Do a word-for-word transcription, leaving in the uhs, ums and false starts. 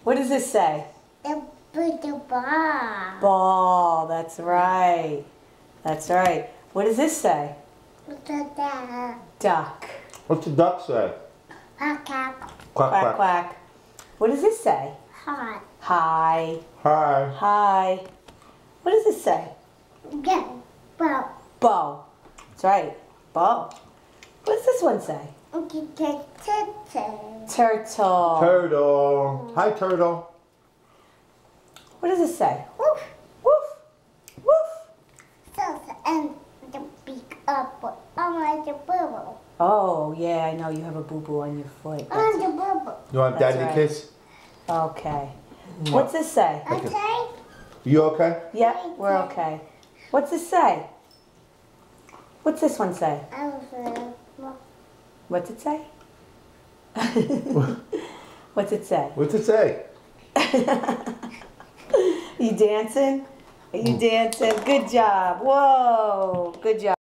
What does this say? The the ball. Ball. That's right. That's right. What does this say? The duck. Duck. What's the duck say? Quack quack. Quack, Quack, quack. What does this say? Hot. Hi. Hi. Hi. What does this say? Go. Bow. Bow. That's right. Bow. What does this one say? Okay, take turtle. Turtle. Turtle. Hi, turtle. What does this say? Woof. Woof. Woof. So, and the beak up on the bubble. Oh, yeah, I know you have a boo-boo on your foot. On That's- the bubble. You want That's daddy right. to kiss? Okay. What's this say? Okay? You okay? Yep, we're okay. What's this say? What's this one say? I was uh, What's it say? What's it say? What's it say? You dancing? Are you dancing? Good job. Whoa, good job.